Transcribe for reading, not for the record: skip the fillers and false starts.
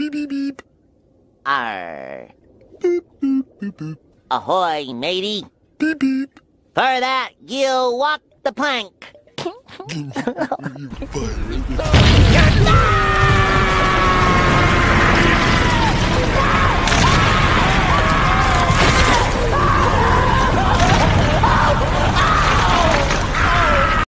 Beep, beep, beep. Arr. Boop, boop, boop, boop. Ahoy, matey. Beep, beep. For that, you walk the plank. You fired. You're